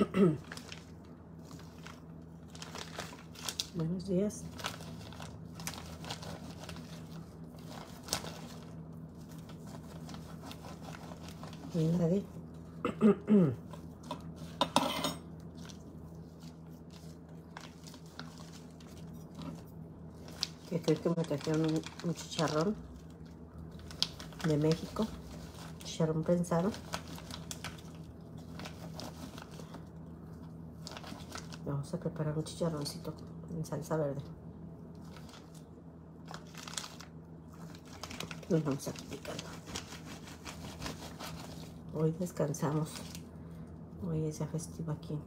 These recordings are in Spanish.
Buenos días. Y nadie. Que creo que me trajeron un chicharrón de México. Chicharrón prensado. Vamos a preparar un chicharroncito en salsa verde. Nos vamos a picando. Hoy descansamos. Hoy es ya festivo aquí.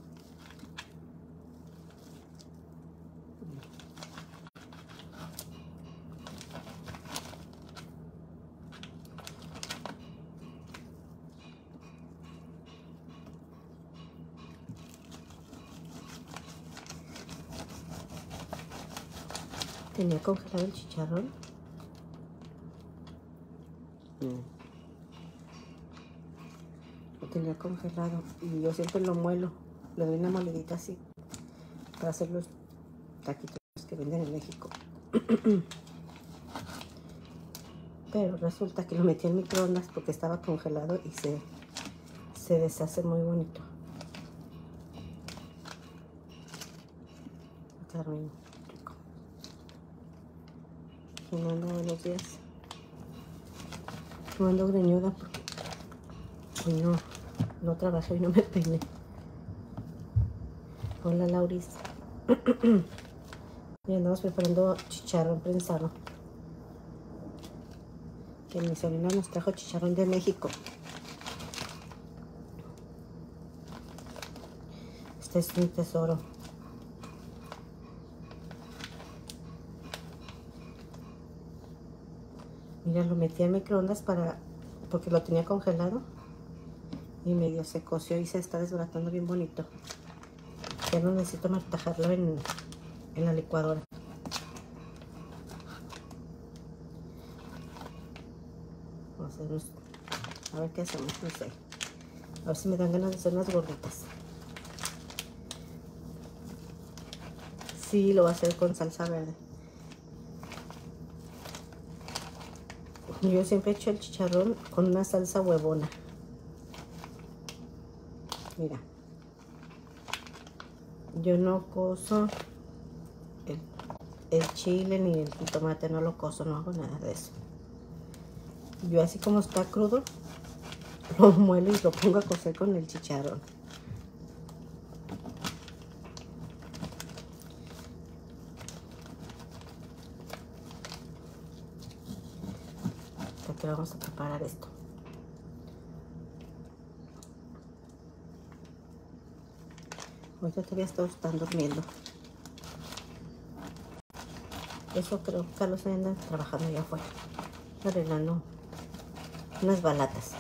Tenía congelado el chicharrón. Lo tenía congelado y yo siempre lo muelo. Le doy una molidita así para hacer los taquitos que venden en México. Pero resulta que lo metí en microondas porque estaba congelado y se deshace muy bonito. Está muy rico. ¿Quién anda? Buenos días. Yo ando greñuda porque hoy no trabajé y no me peiné. Hola, Lauris. Y andamos preparando chicharrón prensado. Que mi sobrina nos trajo chicharrón de México. Este es un tesoro. Mira, lo metí en microondas porque lo tenía congelado. Y medio se coció y se está desbaratando bien bonito. Ya no necesito martajarlo en la licuadora. A ver qué hacemos, no sé. A ver si me dan ganas de hacer unas gorditas. Sí, lo voy a hacer con salsa verde. Yo siempre he hecho el chicharrón con una salsa huevona. Mira. Yo no cozo el chile ni el jitomate, no lo cozo, no hago nada de eso. Yo así como está crudo, lo muelo y lo pongo a cocer con el chicharrón. Hasta que vamos a preparar esto. Ahorita todavía están durmiendo. Eso creo que Carlos anda trabajando allá afuera, arreglando unas balatas.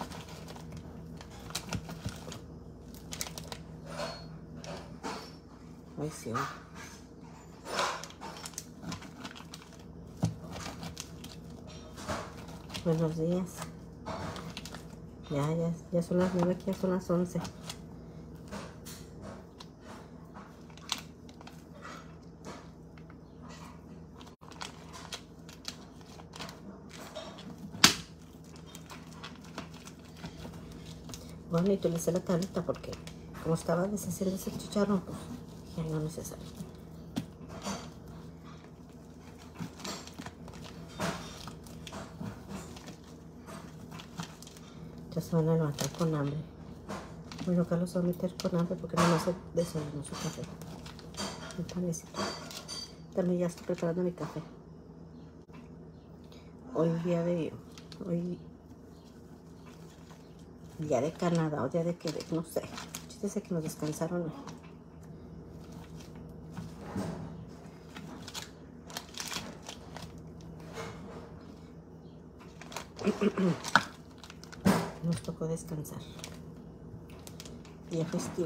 Ay, sí. Buenos días. Ya son las 9, aquí ya son las 11. Bueno, y utilicé la tablita porque como estaba deshaciendo ese chicharrón, pues ya no es necesario. Ya se van a levantar con hambre. Bueno, Carlos se va a meter con hambre porque no me hace desayuno su café. Un panecito. También ya estoy preparando mi café. Hoy día de Canadá o día de Quebec, no sé. Fíjese que nos descansaron hoy. Nos tocó descansar. Día festivo.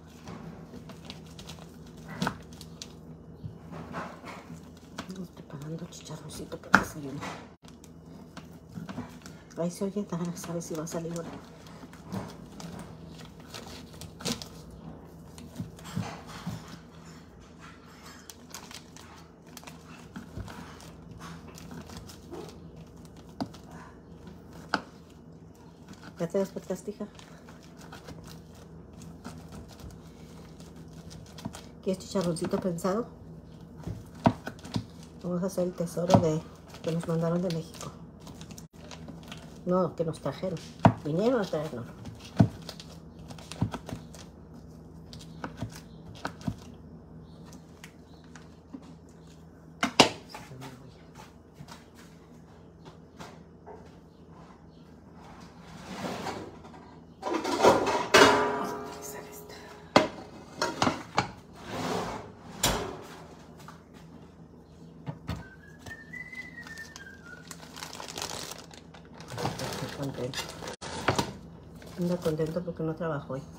Estamos preparando chicharroncito para desayunar. Ahí se oye, a ver si va a salir ahora. ¿Ya te despertaste, hija? ¿Quieres chicharroncito prensado? Vamos a hacer el tesoro que nos mandaron de México. No, que nos trajeron. Vinieron a traernos. Contento. Anda contento porque no trabajó hoy.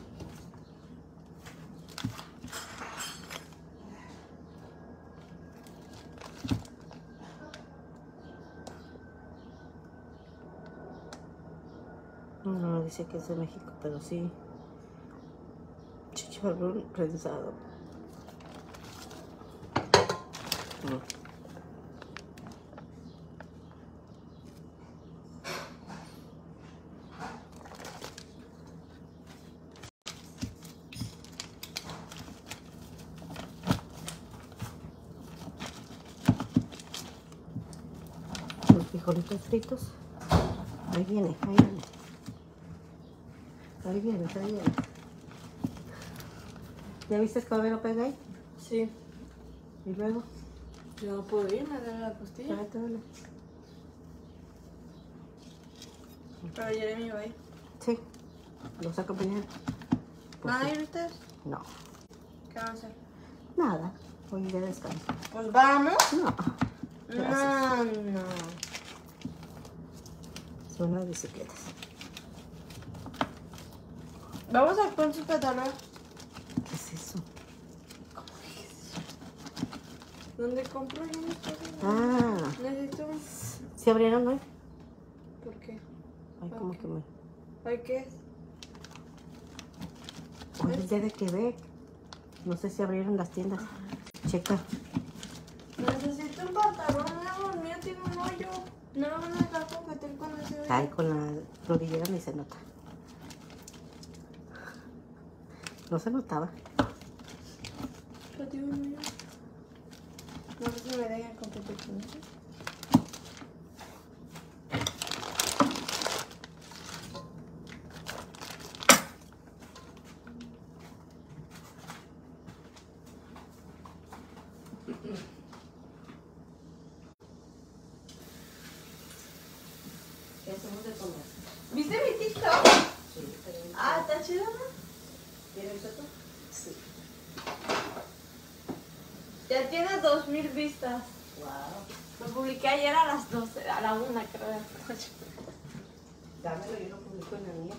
No dice que es de México, pero sí. Chicharrón prensado. Los frijolitos fritos. Ahí viene, ahí viene. Ahí viene, ahí viene. ¿Ya viste que me lo pega ahí? Sí. ¿Y luego? Yo no puedo ir, me duele la costilla. Tráetelo. Pero Jeremy va a ir. Sí. ¿Los acompañan? Pues ¿Van a sí. ir ustedes? No. ¿Qué van a hacer? Nada. Hoy de descanso. Pues vamos. No. Gracias. No. Son las bicicletas. Vamos a poner su pantalón. ¿Qué es eso? ¿Dónde compro yo mis cosas? Ah. Necesito. ¿Sí abrieron hoy? ¿Por qué? Ay, como Ok. que me... ¿Ay qué es? Hoy es día de Quebec. No sé si abrieron las tiendas. Checa. Necesito un pantalón nuevo. El mío tiene un hoyo. No lo van a dejar competir con ese hoyo. Ay, con la rodillera ni se nota. No se notaba. Pero tiene un hoyo. No sé si me dejan competir con ese. ¿Qué hacemos de comer? ¿Viste mi TikTok? Sí, pero... Ah, está chido, ¿no? ¿Quieres otro? Sí. Ya tiene 2000 vistas. Wow. Lo publiqué ayer a las 12, a la 1 creo. Dámelo, yo lo publico en la mía.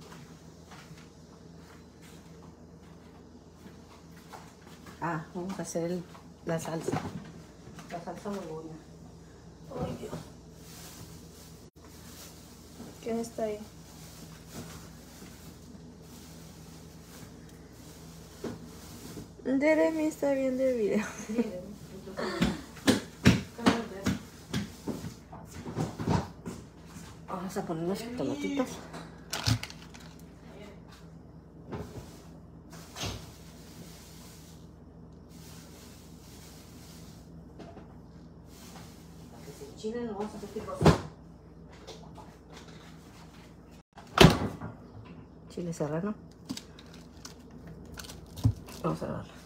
Ah, vamos a hacer la salsa. La salsa bologna. Ay, Dios. ¿Quién está ahí? Jeremy está viendo el video. Vamos a poner unos tomatitos. Para que se enchinen, no vamos a hacer rosa. Chile serrano. Vamos a ver.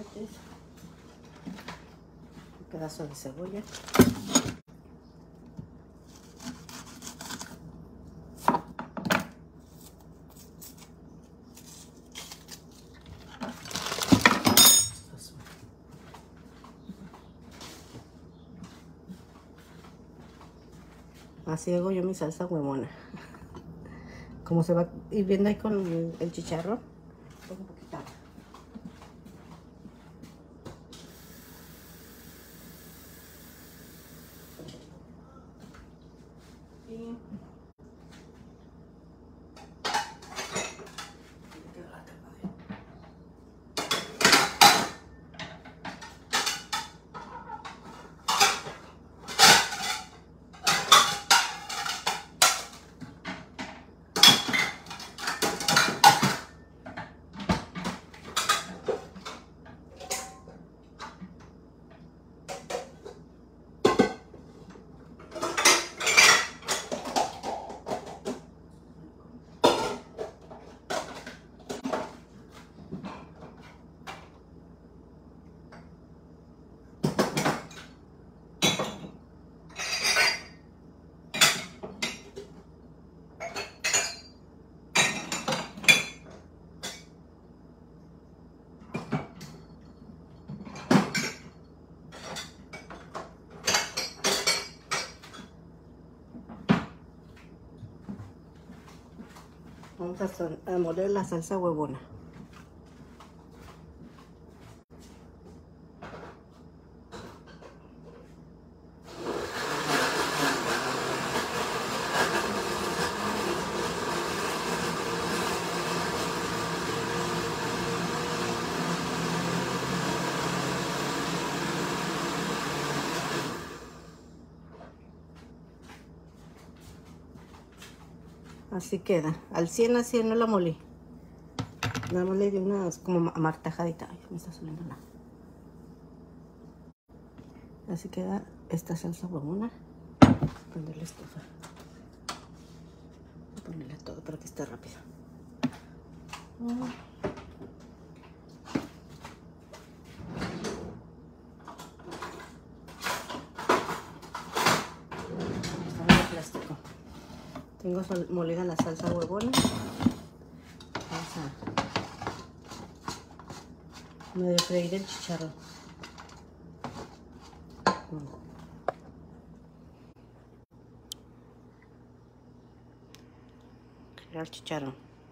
jitomates, un pedazo de cebolla. Así hago yo mi salsa huevona. Como se va a ir viendo ahí con el chicharrón, pongo un poquito. Y vamos a moler la salsa huevona. Así queda, al 100 así no la molí. Nada más le di unas como amartajadita. Ay, me está saliendo la. Así queda esta salsa huevona. Ponerle estufa. Voy a ponerle todo para que esté rápido. Plástico. Tengo molida la salsa huevona. Vamos a medio freír el chicharrón. Girar el chicharrón.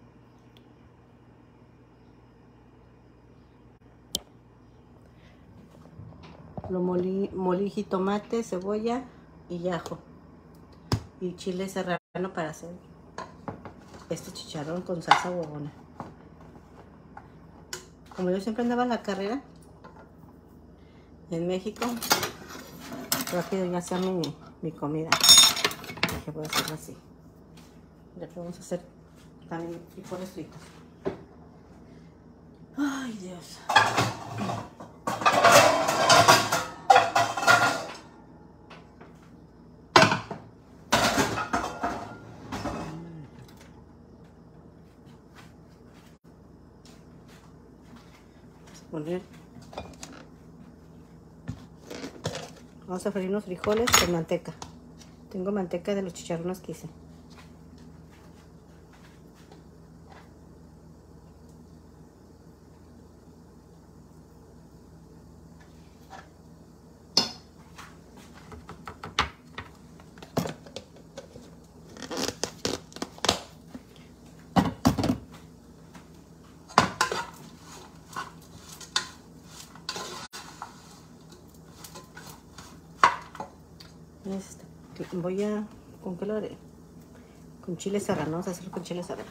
Lo molí jitomate, cebolla y ajo. Y chile serrano para hacer este chicharrón con salsa huevona. Como yo siempre andaba en la carrera en México, rápido ya hacía mi comida. Dije, voy a hacerlo así. Ya que vamos a hacer también frijoles fritos. Ay, Dios. Vamos a freír unos frijoles con manteca. Tengo manteca de los chicharrones que hice. ¿Con qué lo haré? Con chile serrano, vamos a hacerlo con chile serrano.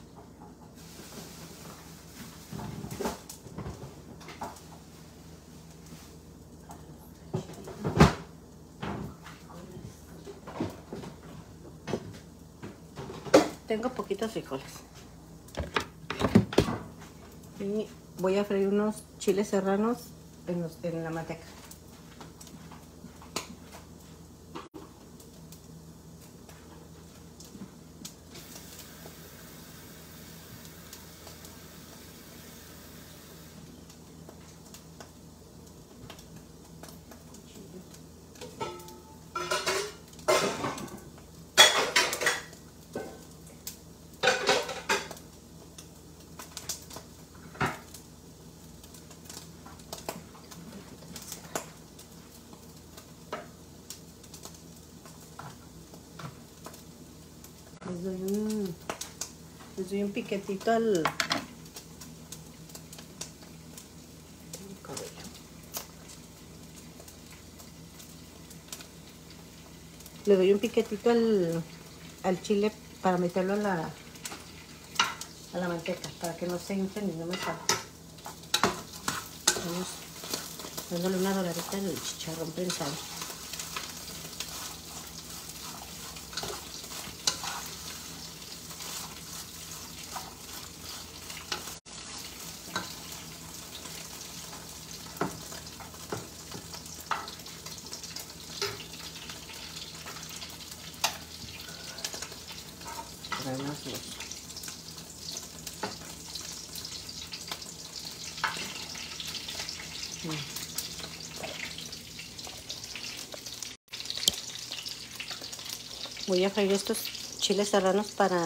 Tengo poquitos frijoles. Y voy a freír unos chiles serranos en la manteca. Les doy un piquetito al cabello. Le doy un piquetito al chile para meterlo a la manteca, para que no se hinche ni no me salga. Vamos dándole una doradita al chicharrón prensado. Voy a freír estos chiles serranos para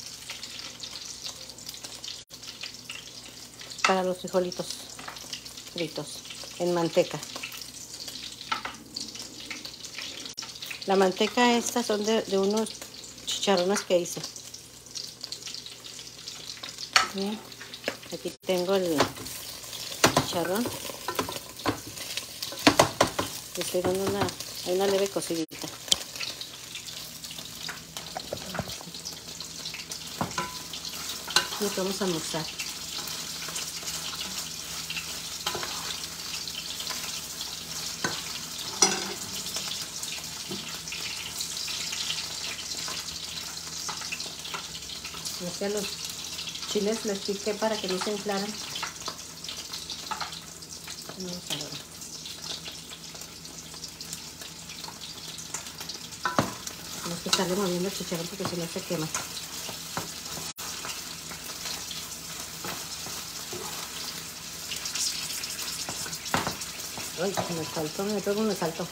los frijolitos fritos en manteca. La manteca estas son de unos chicharrones que hice. Bien. Aquí tengo el chicharrón. Le estoy dando una leve cocidita. Y vamos a almorzar. A los chiles les piqué para que no se inflaran. Vamos a ver. Tenemos que estarle moviendo el chicharrón porque si no se quema. Ay, se me saltó, me pego, me saltó.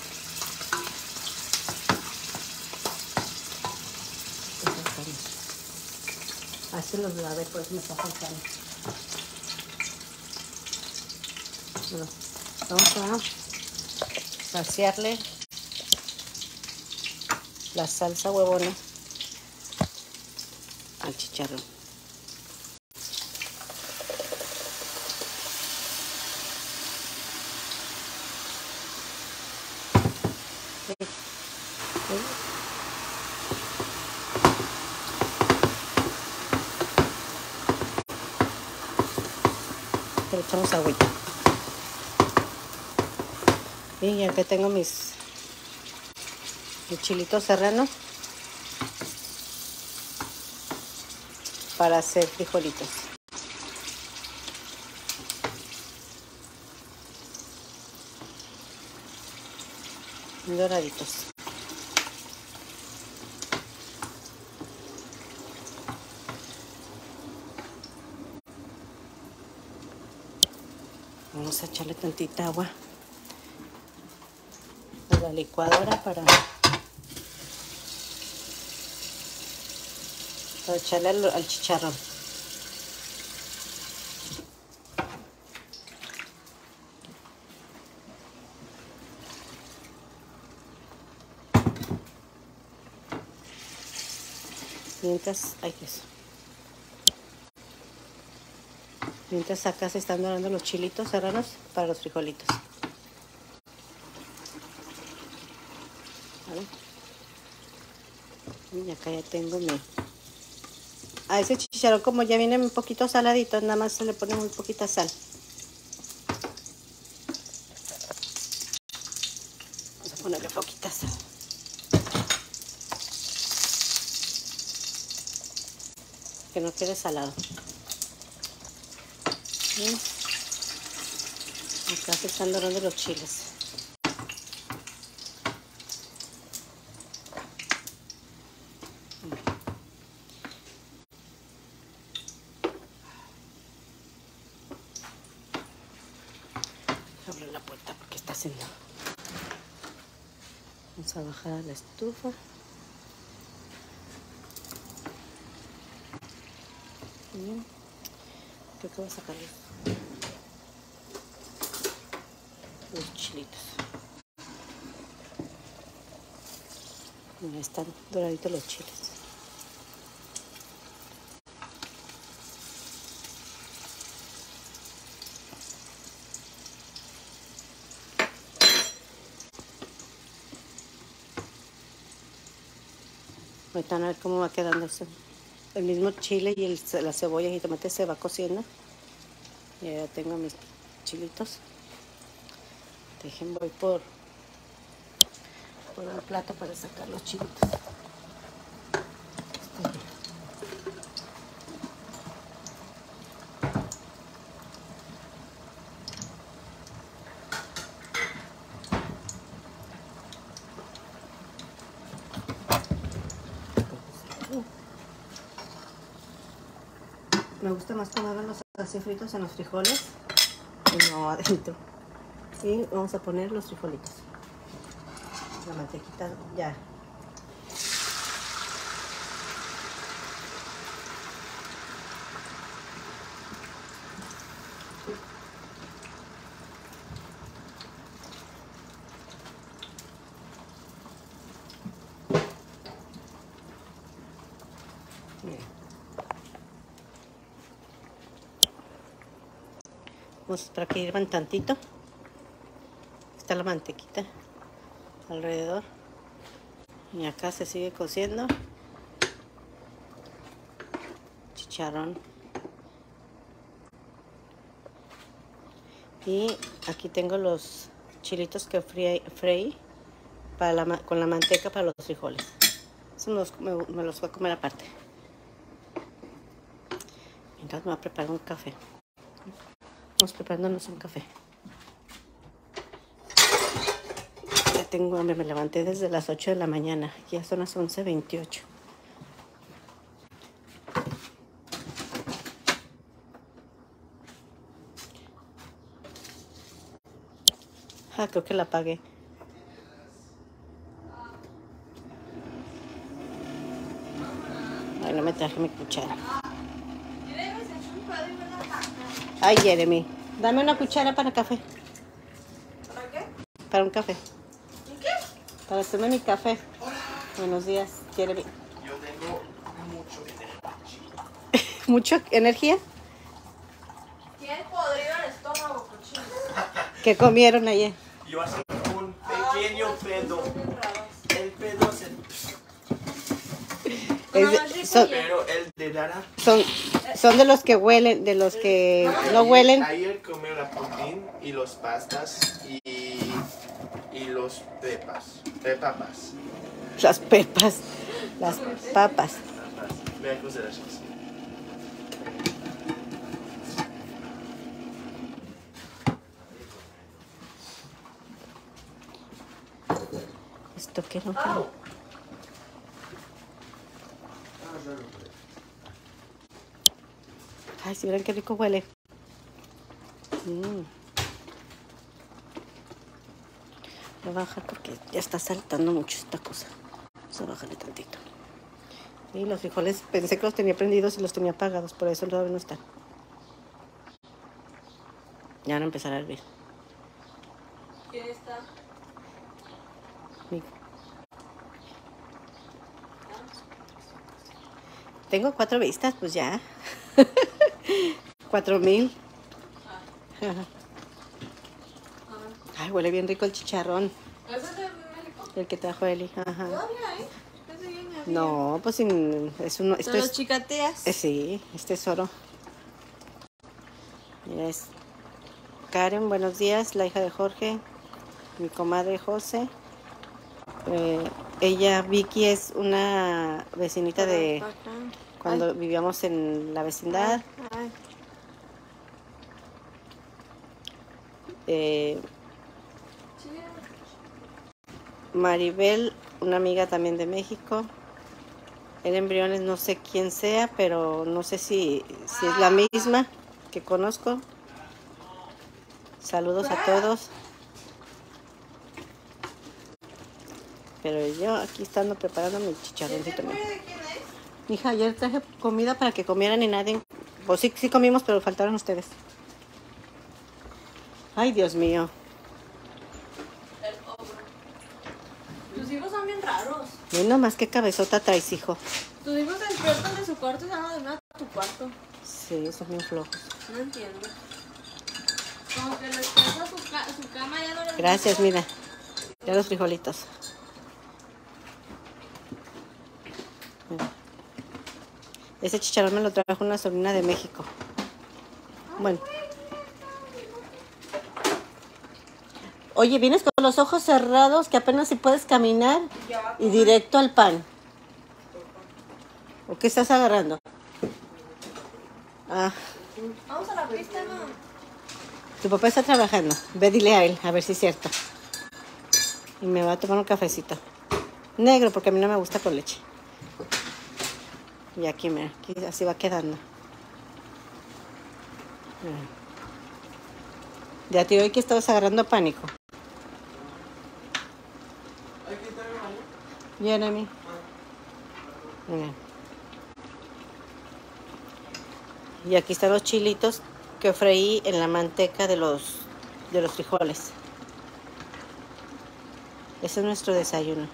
Así los lavé, por eso me está faltando. Bueno, vamos a saciarle la salsa huevona al chicharrón. Le echamos agüita. Y ya que tengo mis chilitos serranos para hacer frijolitos. Doraditos. Vamos a echarle tantita agua a la licuadora para echarle al chicharrón. Mientras acá se están dorando los chilitos serranos para los frijolitos. ¿Vale? Y acá ya tengo a ese chicharrón, como ya viene un poquito saladito, nada más se le pone muy poquita sal. Vamos a ponerle poquita sal. Que no quede salado. Bien. Acá se están dorando los chiles. Abro la puerta porque está haciendo. Vamos a bajar a la estufa. Bien. Creo que voy a sacar los chilitos. Ya están doraditos los chiles. Ahorita van a ver cómo va quedando eso. El mismo chile y la cebolla y tomate se va cociendo. Y ya tengo mis chilitos. Dejen, voy por un plato para sacar los chilitos. Me gusta más comerlos así fritos en los frijoles y no adentro. Y vamos a poner los frijolitos. La mantequita ya. Miren. Vamos a esperar que hirvan tantito. Está la mantequita alrededor. Y acá se sigue cociendo. Chicharrón. Y aquí tengo los chilitos que freí para con la manteca para los frijoles. Eso me los voy a comer aparte. Mientras me voy a preparar un café. Vamos preparándonos un café. Ya tengo hambre, me levanté desde las 8 de la mañana. Ya son las 11:28. Ah, creo que la apagué. Ay, no me traje mi cuchara. Ay, Jeremy, dame una cuchara para café. ¿Para qué? Para un café. ¿Y qué? Para hacerme mi café. Buenos días, Jeremy. Yo tengo mucho energía. ¿Mucha energía? Tienes podrido el estómago, cochino. ¿Qué comieron ayer? Yo hago un pequeño pedo. El pedo es el... Pero el de Dara... Son de los que huelen, de los que no huelen. Ayer comí la proteína y los pastas y los papas. Las pepas, las papas. Vean cosas de esas. Esto que no. Ay, si vieran qué rico huele. Voy a bajar porque ya está saltando mucho esta cosa. Vamos a bajarle tantito. Y los frijoles pensé que los tenía prendidos y los tenía apagados, por eso todavía no están. Ya van a empezar a hervir. ¿Quién está? Tengo 4 vistas, pues ya. 4,000. Ay, huele bien rico el chicharrón. ¿Ese es de México? El que trajo Eli. Ajá. Todavía, ¿eh? Ese bien había. No, pues es uno. Esto ¿De los es, chicateas? sí, este es oro. Mira, es Karen, buenos días, la hija de Jorge, mi comadre José. Ella, Vicky, es una vecinita de cuando vivíamos en la vecindad. Maribel, una amiga también de México. Eren Briones, no sé quién sea, pero no sé si es la misma que conozco. Saludos a todos. Pero yo aquí estando preparando mi chicharroncito. ¿De quién es? Hija, ayer traje comida para que comieran y nadie... Pues sí comimos, pero faltaron ustedes. Ay, Dios mío. El ogro. Tus hijos son bien raros. Mira nomás qué cabezota traes, hijo. Tus hijos se despiertan de su cuarto y se van a dormir a tu cuarto. Sí, son bien flojos. No entiendo. Como que les pesa su cama ya no les... Gracias, mira. Ya los frijolitos. Ese chicharrón me lo trajo una sobrina de México. Bueno. Oye, vienes con los ojos cerrados que apenas si puedes caminar y directo al pan. ¿O qué estás agarrando? Ah, Vamos a la pista, ¿no? tu papá está trabajando. Ve, dile a él, a ver si es cierto. Y me va a tomar un cafecito. Negro, porque a mí no me gusta con leche. Y aquí, mira, aquí así va quedando. Mira. Ya te oí que estabas agarrando pánico. Jeremy. Mira. Y aquí están los chilitos que freí en la manteca de los frijoles. Ese es nuestro desayuno.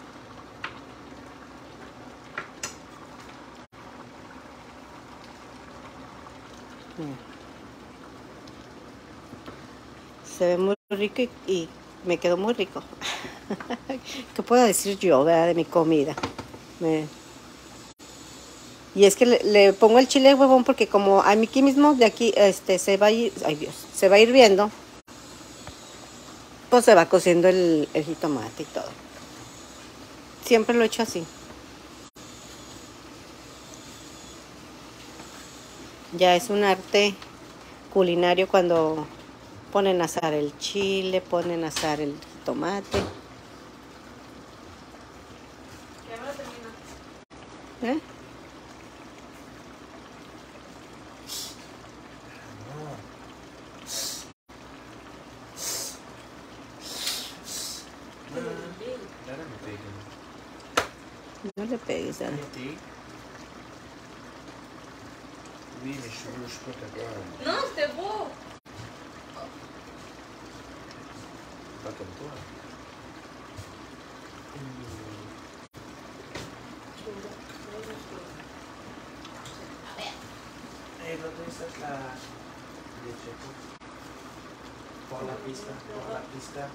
Mira. Se ve muy rico y me quedó muy rico. ¿Qué puedo decir yo, verdad, de mi comida? Y es que le pongo el chile huevón porque como a mí aquí mismo de aquí se va a ir, ay Dios, se va hirviendo, pues se va cociendo el jitomate y todo. Siempre lo he hecho así. Ya es un arte culinario cuando ponen a asar el chile, ponen a asar el jitomate. ¿Eh? No le pegues, Ana. No, este vos. ¿Dónde está la leche? Por la pista, por la pista.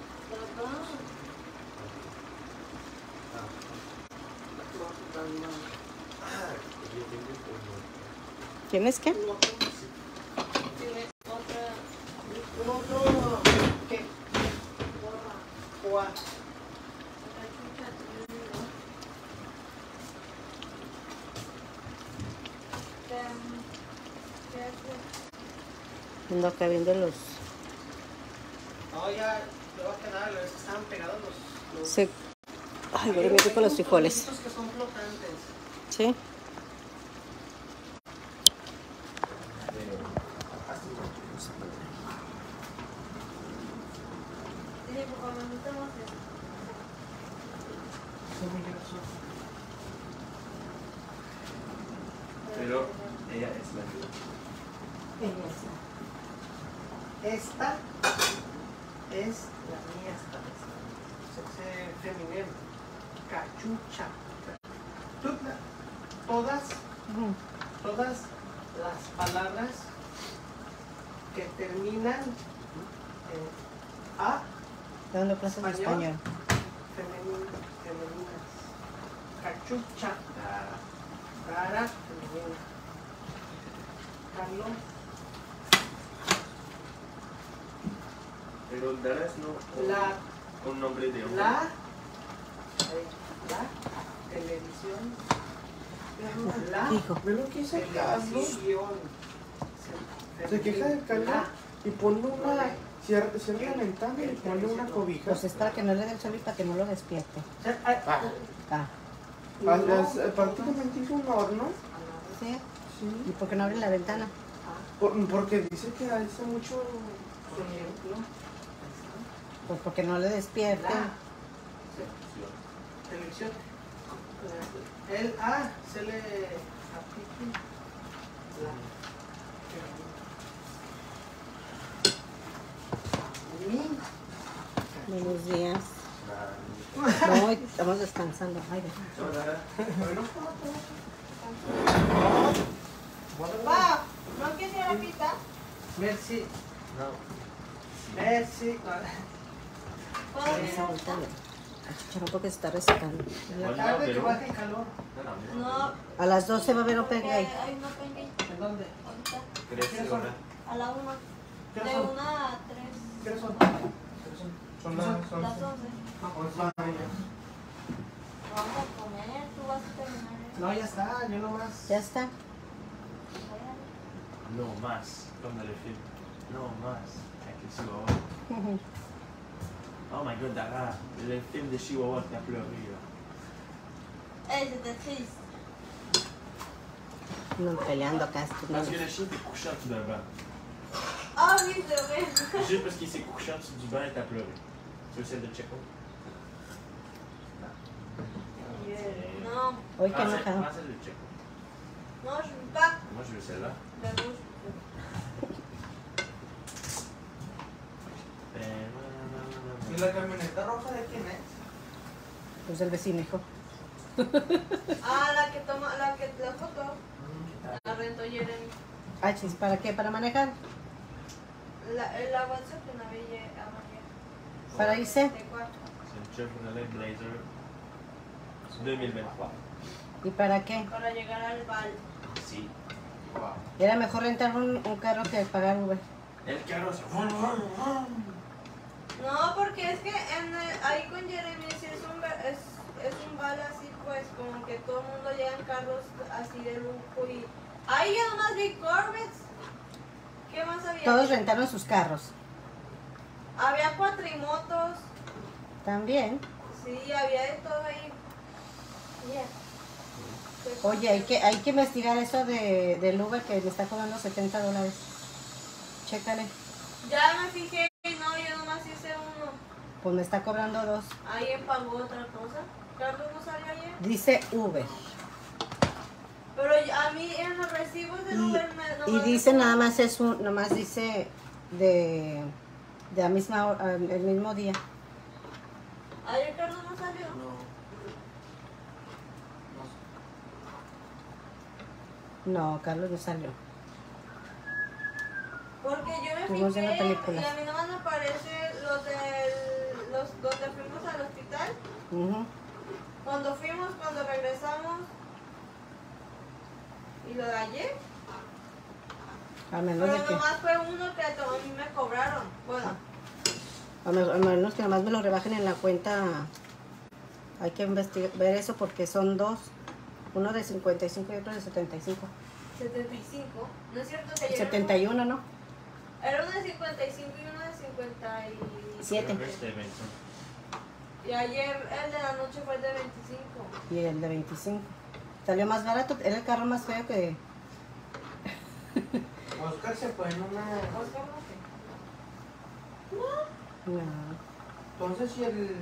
¿Tienes qué? Tiene otra. ¿Qué? ¿Cuál? Ando acá viendo los... No, ya, lo va a quedar, estaban pegados los... Sí. Ay, huele muy rico los frijoles. que son flotantes. ¿Sí? Pero ella es la Esta es la mía, esta es femenino. Cachucha. Todas las palabras que terminan en A, Dando clases de español. femeninas. Cachucha. Cara, femenina. Carlos. Pero Dara es no un nombre de hombre. La televisión. Hijo. Ve lo que hizo Carlos. Se queja del calor y pone una... Cierra la ventana y pone una cobija. Pues es para que no le dé el sol y para que no lo despierte. Ah. Prácticamente hizo un horno. ¿Sí? Sí. ¿Y por qué no abren la ventana? Porque dice que hace mucho... Pues porque no le despierte. Televisión. El A se le aplica Buenos días. No, estamos descansando. Ay, Va, ¿no quieres ir a la pista? Merci. No. Merci. ¿Puedo ir? esa vuelta El chicharrón porque se está resecando. En la tarde que baje el calor. No, A las 12 va a haber un porque pengue ahí. hay una penguin ¿En dónde? ahorita. ¿Crees ahora? A la 1. ¿Qué De son? 1 a 3. ¿Qué son? Son las Las 11. 11 años. Vamos a comer, tú vas a terminar. No, ya está, yo nomás. Ya está. No más, comme dans le film. No más. Avec les chihuahuas. Oh my god, Dara, le film de Chihuahua qui a pleuré là. C'était triste. No, peleando acá. estos Parce que niños. le chien était couché en dessous d'un banc. Ah oui, c'est vrai. Juste parce qu'il s'est couché en dessous du banc et t'as pleuré. Tu veux celle de Checo? Non, Hoy que Prends enojado. celle de Checo. non, je veux pas. Moi je veux celle-là. La rouge. ¿Y la camioneta roja de quién es? Pues del vecino, hijo. Ah, la que toma, la foto. La rentó Jeremy. Ah, chis, ¿para qué? ¿Para manejar? La WhatsApp que no había amarilla. ¿Para irse? De 4. C'est une Chevrolet Blazer 2023. ¿Y para qué? Para llegar al Val. Sí. Era mejor rentar un carro que pagar Uber. El carro se No, porque es que ahí con Jeremy sí es un Val así, pues, como que todo el mundo llega en carros así de lujo y... Ahí ya nomás vi Corvettes. ¿Qué más había? Todos rentaron sus carros. Había cuatrimotos. También. Sí, había de todo ahí. Yeah. Oye, hay que investigar eso del Uber que me está cobrando $70. Chécale. Ya me fijé y no, yo nomás hice uno. Pues me está cobrando 2. Alguien pagó otra cosa. Carlos no salió ayer. Dice Uber. Pero a mí en los recibos del Uber Y dice nada más nomás dice de la misma hora, el mismo día. Ayer Carlos no salió. No, Carlos no salió. Porque yo me Estuvimos viendo fijé películas. y a mí nomás me aparece los donde fuimos al hospital. Ujú. Cuando fuimos, cuando regresamos. Y lo de ayer. A menos Pero de que, nomás fue uno que a mí me cobraron. Bueno, a menos que nomás me lo rebajen en la cuenta. Hay que investigar, ver eso porque son dos. Uno de 55 y otro de 75. 75. ¿No es cierto que ayer 71, ¿no? era uno de 55 y uno de 57? Creo que c'était 25. Y ayer el de la noche fue el de 25. Y el de 25. Salió más barato, era el carro más feo que... Oscar se fue en una. Oscar no sé. No, Entonces, si el.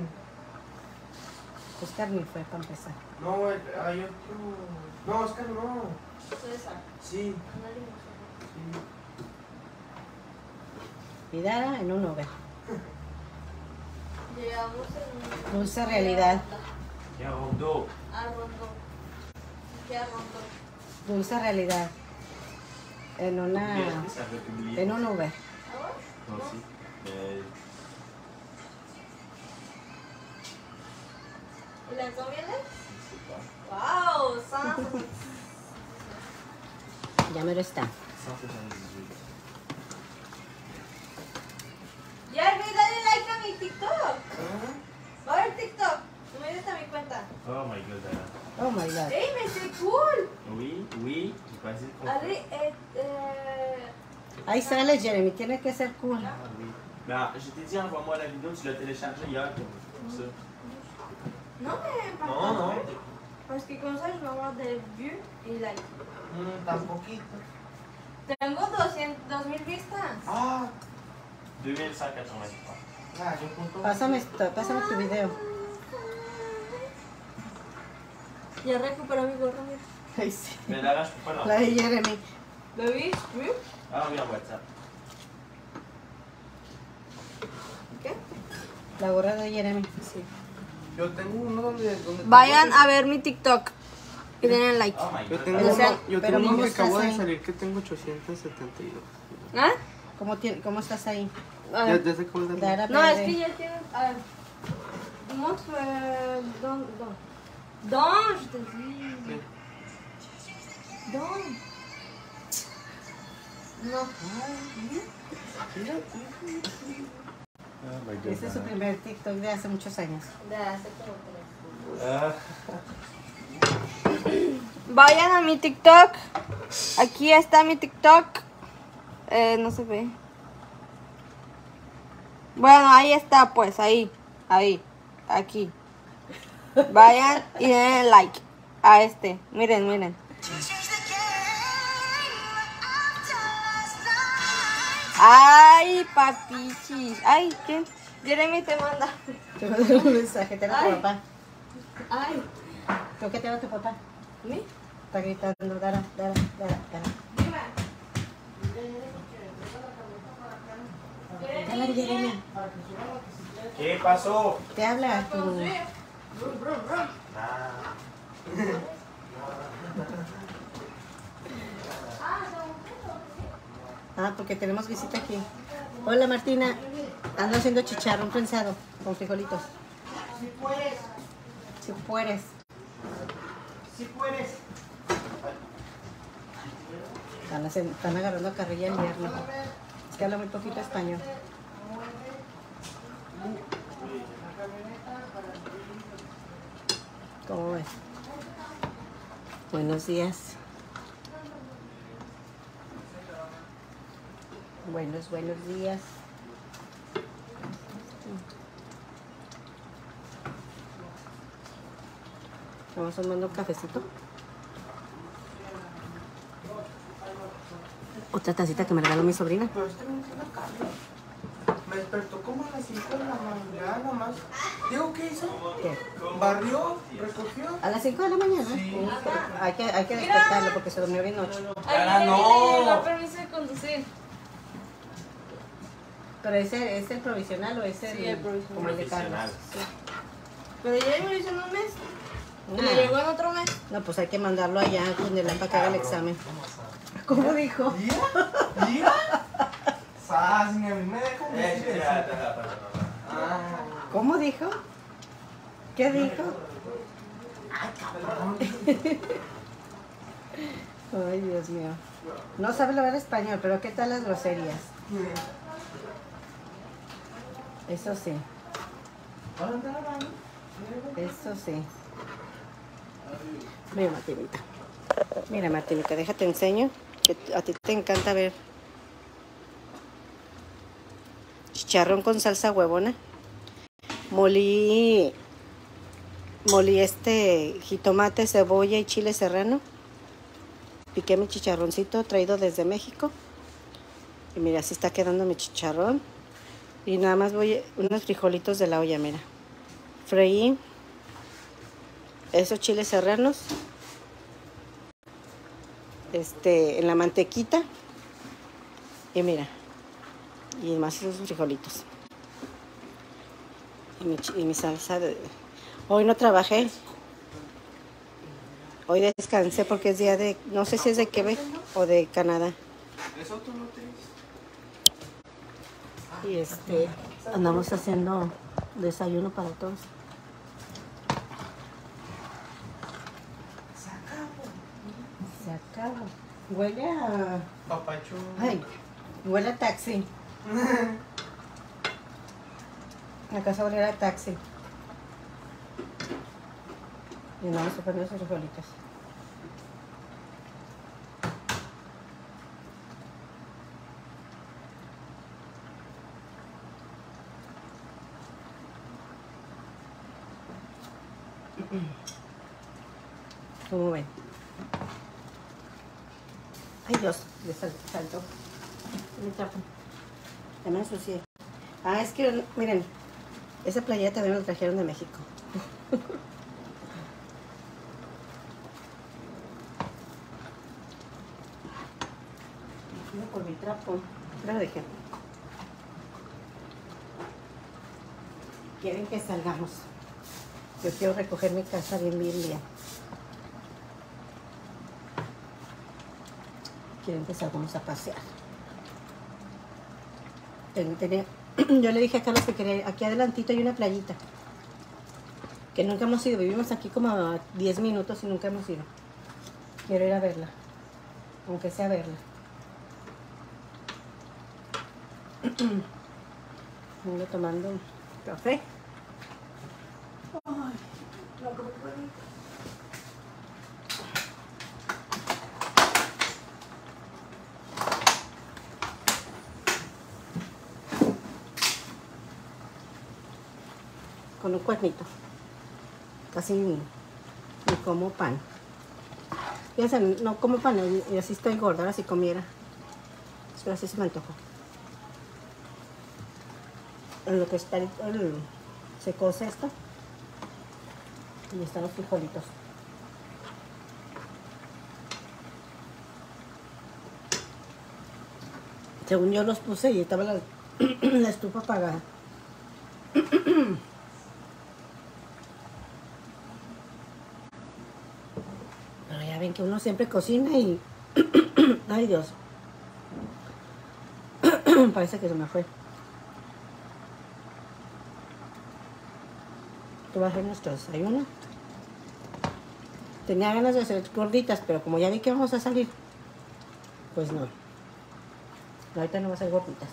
Oscar ni fue para empezar. No, hay otro. No, Oscar no. César. Sí, Una limusina. sí. Y Dara en un Uber. Llegamos en Dulce realidad. Il y a un Rondo. A Rondó. ¿Qué a Rondó? Dulce realidad. En una... Béatrice avait publié. En un Uber. ¿Ah, Moi aussi. Mais ¿Y la conviene? je sais pas. ¡Wow! Sans. Ya mero está. 178. Ya, ve, dale like a mi TikTok. Va a ver TikTok. No me des a mi cuenta. Oh my god, Dara. Oh my god. ¡Ey, me sé cool! Oui, oui, j'ai pas dit le Allez, contraire. Ahí sale Jeremy, tiene que ser cool. Ah oui. Ben, je t'ai dit, envoie-moi la vidéo, tu l'as téléchargée hier pour ça. no me Non, non. Parce que con ça, je vais avoir des vues y like. Tan poquito. Tengo 200,000 vistas. Ah, 2183. yo junto. Pásame tu video. Ya recuperé mi gorro, mira. Ay, sí. Mais Dara, je peux pas La de l'envoyer. Jeremy. ¿Lo viste? Ah oui, en WhatsApp. ¿Qué? La gorra de Jeremy. Sí. Yo tengo uno donde Vayan a ver mi TikTok y denle like. Oh my Yo god. tengo, O sea, yo pero tengo uno ¿cómo que acabo estás de ahí? salir que tengo 872. ¿Ah? ¿Cómo estás ahí? A Ya, ver. ya sé cómo es Dara No, es Pérez. que ya tienen. A ver. montre. Dans, je te dis. Dans. No. Oh my God. Este es su primer TikTok de hace muchos años. De hace como 3. Ah, Vayan a mi TikTok. Aquí está mi TikTok. No se ve. Bueno, ahí está, pues, ahí, aquí. Vayan y den like a este. Miren, miren. Ay, papichis. Ay, ¿quién? Jeremy te manda. Te voy a dar un mensaje, te lo tu Ay. papá. Ay, ¿Tú qué te va tu papá? ¿mi? Está gritando, Dara. Dale, Jeremy. ¿qué pasó? Te habla tu... Ah, porque tenemos visita aquí. Hola, Martina. Ando haciendo chicharrón prensado con frijolitos. Si puedes, Si puedes. si puedes. Están agarrando carrilla el yerno. Es que habla muy poquito español. ¿Cómo ves? Buenos días. Buenos días. Vamos tomando un cafecito. Otra tacita que me regaló mi sobrina. Pero este no tiene carne. Me despertó como a las 5 de la mañana más. Digo, ¿qué hizo? ¿Qué? Barrió, recogió. A las 5 de la mañana. Sí. Hay que despertarlo porque se durmió bien noche. Ah, no. no permiso de conducir. Pero ese es el provisional o es el, Sí, el provisional. como el de Carlos. Provisional. Pero ya me lo hizo en un mes. Y Nah. le llegó en otro mes. No, pues hay que mandarlo allá con el para que haga el examen. ¿Cómo dijo? Mira. Sas, ni a mí me dejan decir eso. Ah, ¿Cómo dijo? ¿Qué dijo? Ay, Dios mío. No sabe hablar español, pero ¿qué tal las groserías? Eso sí, eso sí. Mira, Martinita. Mira, Martinita, déjate enseño. Que a ti te encanta ver chicharrón con salsa huevona. Molí jitomate, cebolla y chile serrano. Piqué mi chicharroncito traído desde México. Y mira, así está quedando mi chicharrón. Y nada más voy unos frijolitos de la olla, mira. Freí esos chiles serranos en la mantequita. Y mira, y más esos frijolitos. Y mi salsa de... Hoy no trabajé. Hoy descansé porque es día de... No sé si es de Quebec o de Canadá. ¿eso tú no tienes? Y andamos haciendo desayuno para todos. Se acabó. Huele a... Papacho. Ay, huele a taxi. La casa huele a taxi. Y andamos poniendo esos frijolitos. ¿Cómo ven? Ay, Dios, le saltó. Me trapo. Ya me ensucié. Ah, es que, miren, esa playera también me la trajeron de México. No, por mi trapo. Lo dejé. Quieren que salgamos. Yo quiero recoger mi casa bien. Quieren que salgamos a pasear. Yo le dije a Carlos que quería, aquí adelantito hay una playita. Que nunca hemos ido. Vivimos aquí como a 10 minutos y nunca hemos ido. Quiero ir a verla. Aunque sea verla. Vengo tomando un café. Ay, no, ¿cómo puedo? Con un cuernito. Casi ni como pan. Fíjense, no como pan, y así estoy gorda, ahora si comiera. Pero así se me antojó. En lo que está se cose esto. Y están los frijolitos. Según yo los puse y estaba la estufa apagada. Pero ya ven que uno siempre cocina y... Ay, Dios. Parece que se me fue. Esto va a ser nuestro desayuno. Tenía ganas de hacer gorditas, pero como ya vi que vamos a salir, pues no. Ahorita no va a ser gorditas.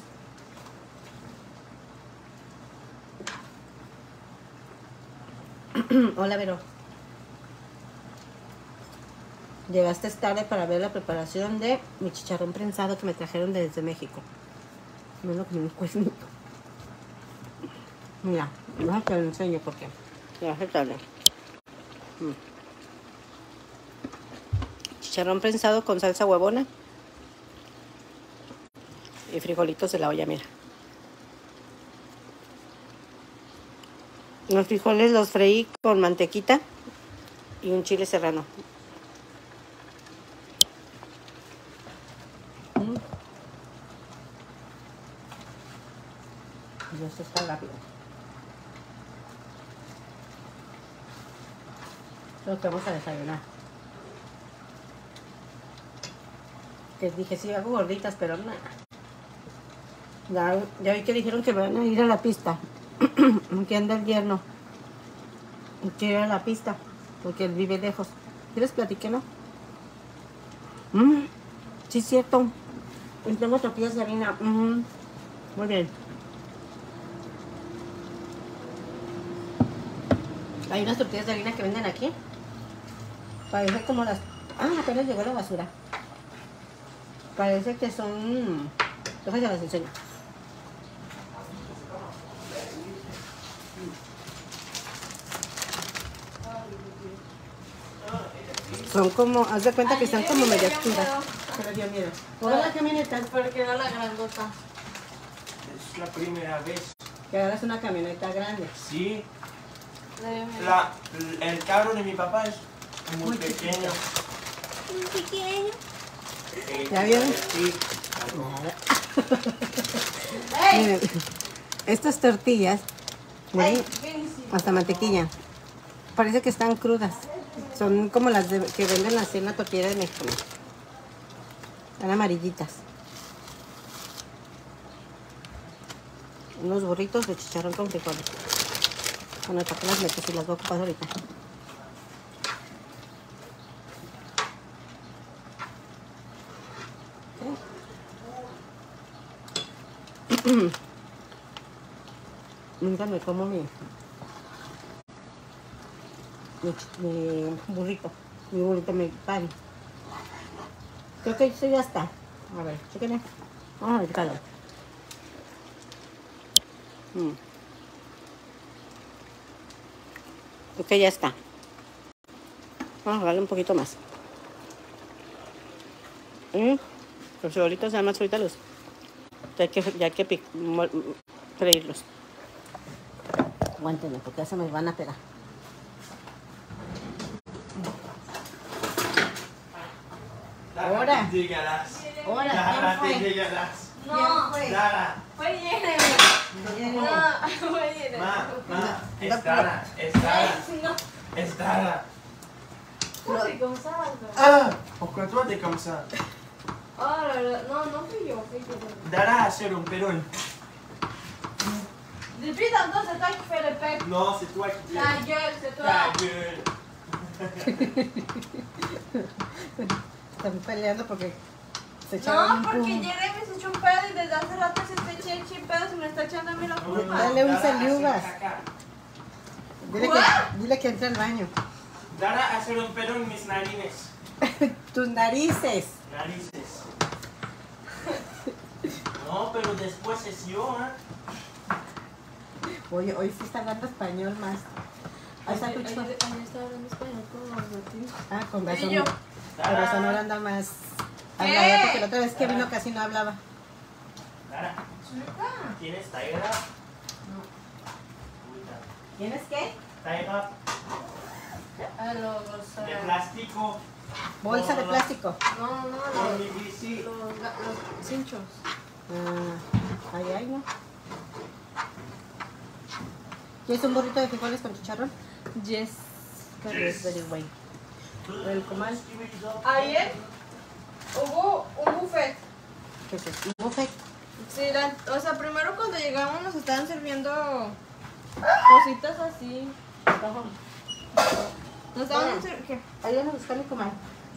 Hola, Vero. Llegaste tarde para ver la preparación de mi chicharrón prensado que me trajeron desde México. No es lo que me cuesta. Mira, no te lo enseño porque llegaste tarde. Chicharrón prensado con salsa huevona y frijolitos de la olla, mira. Los frijoles los freí con mantequita y un chile serrano. Y esto está rápido. Lo que vamos a desayunar. Que dije, sí, hago gorditas, pero no. Ya vi que dijeron que van a ir a la pista. Que anda el yerno. Quiere ir a la pista. Porque él vive lejos. ¿Quieres platicar, no? Sí, es cierto. Y tengo tortillas de harina. Muy bien. Hay unas tortillas de harina que venden aquí. Parece como las... apenas llegó la basura. Parece que son... Déjame las enseño. Son como... Haz de cuenta que están como medias duras. Pero dio miedo. ¿Por la camioneta? Porque era la grandota. Es la primera vez. Que ahora es una camioneta grande. Sí. El carro de mi papá es muy pequeño. Muy pequeño. ¿Ya vieron? Sí. Miren, estas tortillas, Ay, miren, hasta mantequilla, parece que están crudas. Son como las que venden así en la tortilla de México. Están amarillitas. Unos burritos de chicharrón con frijoles. Bueno, ¿para qué las meto si las voy a ocupar ahorita? Nunca me como mi burrito, mi pan. Creo que eso ya está. A ver, chéquenle. Vamos a verificarlo. Creo que ya está. Vamos a darle un poquito más. Los frijolitos dan más ahorita luz. Ya hay que freírlos. Aguántenme porque ya se me van a pegar. Ahora. Te llegarás. Ahora, Dara, ¿quién te fue? llegarás. No, Dara. fue Jenny. Ya, No, fue Jenny. Ma, es Dara. Es Dara. No, Es Dara. c'est comme ça. Ah, pourquoi toi t'es comme ça? Oh là là, non, non fui yo, fui yo. Dara hacer un perón. Depuis tantôt, c'est toi qui fais le pec. Non, c'est toi qui Ta gueule, c'est toi. Ta gueule. Están peleando porque se echaron No, un porque pum. Jeremy se echó un pedo y desde hace rato se está echando pedos y me está echando a mí la culpa. Dale un celiubas. Dile que entre al baño. Dara, hacer un pedo en mis narines. Tus narices. Narices. No, pero después es yo, ¿eh? Oye, hoy sí está hablando español más. Ahí está tu chico. Ahí está hablando español con los latinos. Ah, con razón. Y yo. Con razón ahora anda más. ¿Qué? Hablaba, porque la otra vez que vino casi no hablaba. Dara, ¿tienes tie up? No. ¿Tienes qué? Tie up A los... de plástico. Bolsa de plástico. No, Con mi bici. los cinchos. Ah, ay, no. ¿Quieres un burrito de frijoles con chicharrón? Yes. Yes. Very well. El comal. Ayer hubo un buffet. ¿Qué es eso? ¿Un buffet? Sí, o sea, primero cuando llegamos nos estaban sirviendo cositas así. Nos estaban sirviendo... ¿Qué? Ayúdame a buscar mi comal.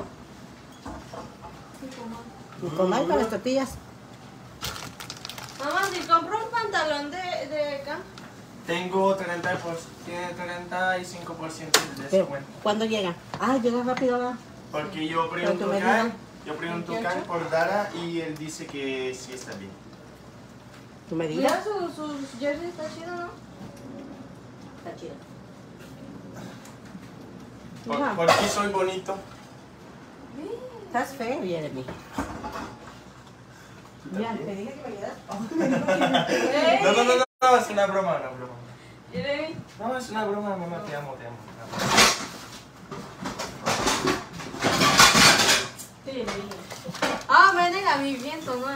Mi comal con las tortillas. Mamá, si compro un pantalón de acá. Tengo 30%, tiene 35% de Pero, descuento. ¿cuándo llega? Ah, llega rápido, va. Porque yo Pero tu pregunto medida. Can, por Dara y él dice que sí está bien. ¿Tu medida? Mira, sus jersey está chido, ¿no? Está chido. Ajá. Porque soy bonito. Estás feo, Jeremy. Ya, te dije que me ayudas. No, es una broma, una broma. Jeremy. No, es una broma, mamá, te amo. Sí, le dije. Ah, ven el viento, ¿no,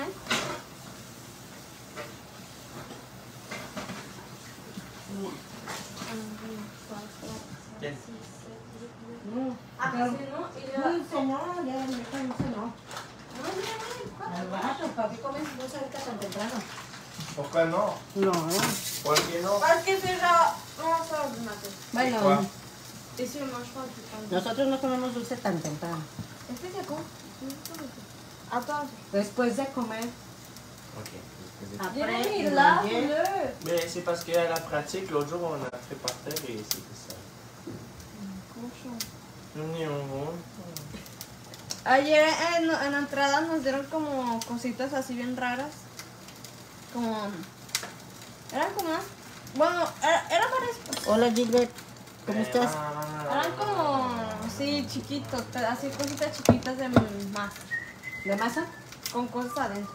¿Quién? Ah, sí, ¿no? Y le No, señor, ya me no. Al rato, ¿para qué comes vos ahorita tan temprano? ¿Por qué no? No. ¿Por qué no? Parce que c'est là. Non, ça, vous m'attendez. Bueno, Quoi? Ici, on mange pas du pain. nosotros no comemos dulce tan temprano. Est-ce que c'est con? Attends. Después de comer, Ok. Jérémy, après, lave-le. Mais c'est parce qu'à la pratique, l'autre jour, on a fait par terre et c'était ça. Cochon. Non. Ayer en la entrada nos dieron como cositas así bien raras. Como... Eran como... Bueno, eran varias cosas. Hola Gilbert, ¿cómo estás? Eran como... Sí, chiquitos, así cositas chiquitas de masa. ¿De masa? Con cosas adentro.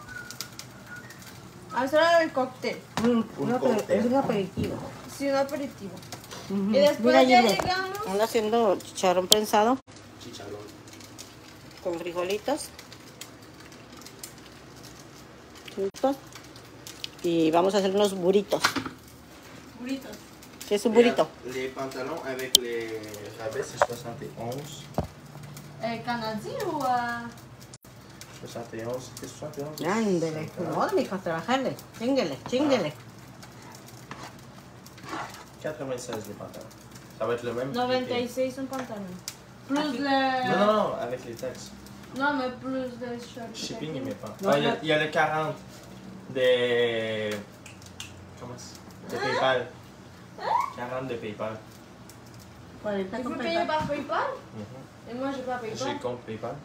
A eso era el cóctel. Es un aperitivo. Sí, un aperitivo. Ujú. Y después Mira, ya Gilbert, llegamos... ando haciendo chicharrón prensado Chicharrón. con frijolitos. Juntos. Y vamos a hacer unos burritos. Burritos. ¿Qué es un burrito? Les pantalons avec les rabais, c'est 71. ¿Canadí o...? 71, c'était 71. Ándele. No, mijo, trabajarle. Chinguele. 96 les pantalons. Ça va être le même. prix 96 un pantalon. Plus Aquí. que- le... Non, avec les taxes. Non, mais plus de short. Shipping, il met pas. Non, Ah, il non. y a le 40 de. Comment c'est? De PayPal. 40 de PayPal. 40 Il con faut payer PayPal. par PayPal. Mhm. Et moi, j'ai pas J'ai PayPal. compte PayPal.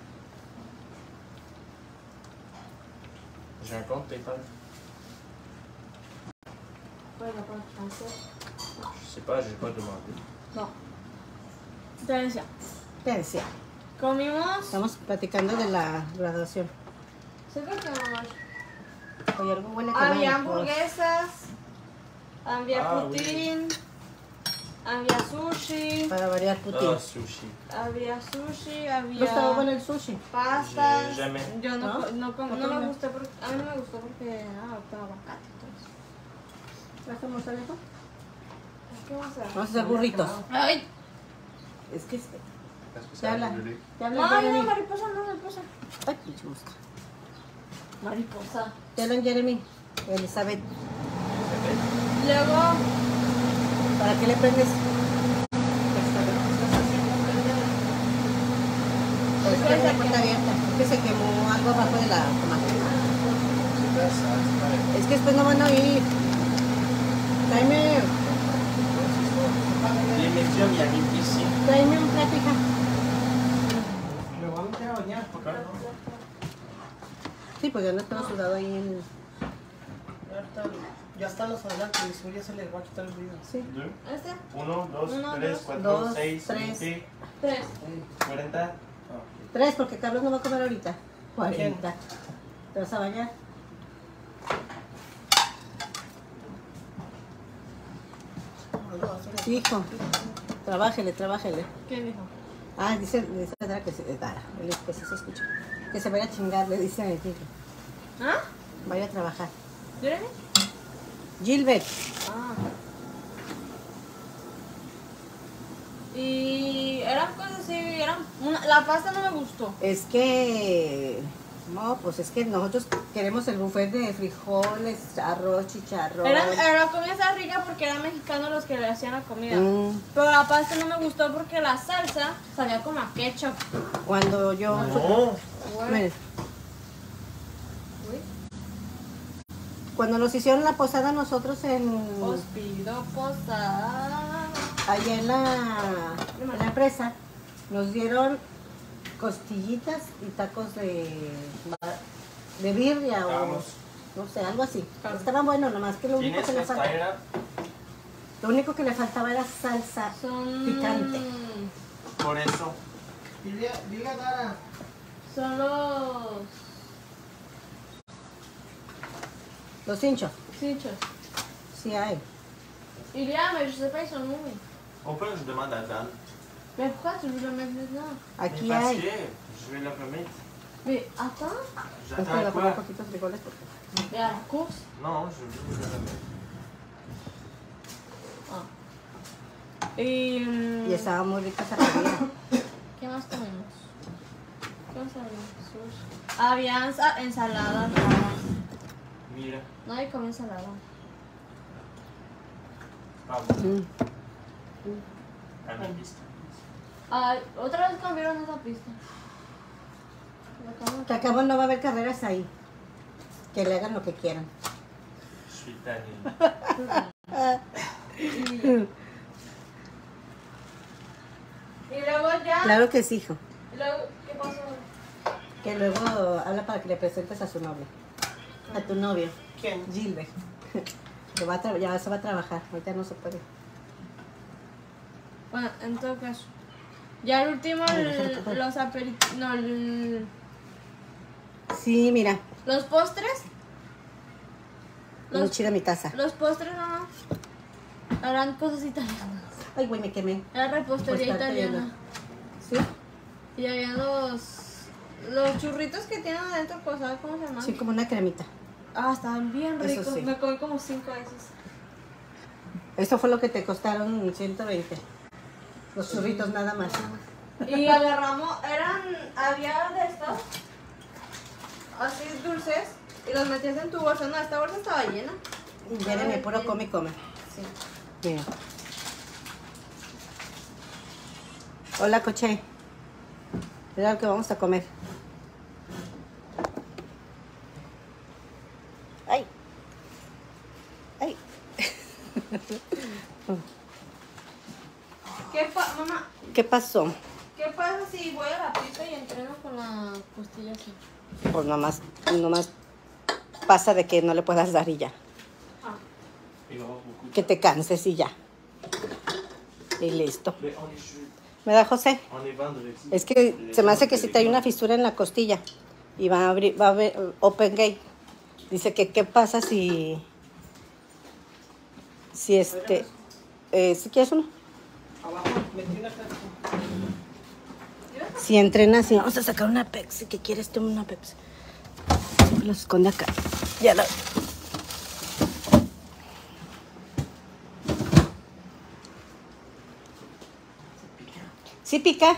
J'ai un compte PayPal. Ouais, il va pas français. Je sais pas, j'ai pas demandé. No. Entonces, Tercia. comimos... Estamos platicando de la graduación. ¿Sé qué comimos? Oye, algo huele que Había no. hamburguesas, había Ah, poutine, había sushi, Para variar Putin. Ah, sushi. había sushi, ¿No estaba bueno había el sushi? pastas. J'ai jamais. Yo no, ¿No? no, ¿No me comiste? gustó porque... A mí no me gustó porque... con aguacate y todo eso. ¿Hacemos algo? ¿Qué vamos a hacer? Vamos a hacer burritos. ¡Ay! Es que Parce que te ça a habla. brûlé. Te habla No, no, Jeremy. mariposa, no, mariposa. Ay, pinche mosca. Mariposa. Te hablan Jeremy. Elizabeth. luego, ¿Para qué le prendes? Pues que la puerta abierta. Es que se quemó algo abajo de la cama. Es que después no van a oír. Tráeme Dimensión y aquí sí. un plato, hija. Me voy a meter a bañar. Sí, pues ya no estaba sudado ahí en... Ya están los adelantos, y ya se les va a quitar el ruido. Sí. este, 1, 2, Uno, 3, dos, 4, dos, 6, tres. 20, 3. 40. 3, porque Carlos no va a comer ahorita. 40. ¿Te vas a bañar? Sí, hijo. Trabájele. ¿Qué dijo? Ah, dice Dara que se... Dara, él es que sí se escucha. Que se vaya a chingar, le dice a mi hijo. ¿Ah? Vaya a trabajar. ¿Jeremy? Gilbert. Ah. Y eran cosas así, la pasta no me gustó. Es que... No, pues es que nosotros queremos el buffet de frijoles, arroz, chicharrón. La comida estaba rica porque eran mexicanos los que le hacían la comida. Pero la pasta no me gustó porque la salsa sabía como a ketchup. Cuando yo... No. Mire, cuando nos hicieron la posada nosotros Os pido posada. allá en la empresa, nos dieron costillitas y tacos de birria o Vamos. no sé, algo así. Estaban buenos, nomás que lo único ¿Tienes que le esta faltaba, era? lo único que le faltaba era salsa Son picante. Por eso. Dile a Dara. Son Los hinchos, cinchos. sí hay. Il y a, mais je sais pas, ils sont où. On peut le demander à Dan. Mais pourquoi tu veux le mettre maintenant? Aquí Mais parce hay. que je vais le remettre. Mais attends, Esto le J'attends pongo quoi? poquitos frijoles porque... mais à la course. Non, je veux le remettre. Y estaba muy rica esa comida. ¿Qué más comemos? ¿Qué más había? Había ensaladas. Mira. Nadie come ensalada. Vamos. A mi pista. Ay, otra vez cambiaron esa pista. Que acabo no va a haber carreras ahí. Que le hagan lo que quieran. Je suis tanné. Y luego ya. Claro que sí, hijo. Y luego, ¿qué pasó? Que luego habla para que le presentes a su novio. A tu novio. ¿Quién? Gilbert. Que ya se va a trabajar. Ahorita no se puede. Bueno, en todo caso. Ya el último, los aperitivos. No, Sí, mira. los postres. Muy chida mi taza. Los postres, mamá. Eran cosas italianas. Ay, güey, me quemé. Era repostería Pues está italiana. ¿Sí? Y había los churritos que tienen adentro, pues, ¿sabes cómo se llaman? Sí, como una cremita. Ah, estaban bien Eso ricos. sí. Me comí como 5 de esos. Esto fue lo que te costaron 120. Los churritos nada más. Y agarramos, había de estos, así dulces, y los metías en tu bolsa. No, esta bolsa estaba llena. Jeremy, puro come y come. Sí. Mira. Hola, coche. Mira lo que vamos a comer. Ay. Ay. Mamá, ¿Qué pasó? ¿qué pasa si voy a la pista y entreno con la costilla así? Pues nomás pasa de que no le puedas dar y ya. Ah. Il va y avoir beaucoup. Que te canses y ya. Y listo. Mais on est jeudi. ¿Me da, José? On est vendredi. Es que se me hace que si te hay una fisura en la costilla y va a abrir, va a haber open gate. Dice que qué pasa si si quieres uno. Abajo, metí una cara. Si entrenas y vamos a sacar una Pepsi, que quieres tomar una Pepsi. Lo esconde acá. Ya la. Sí pica.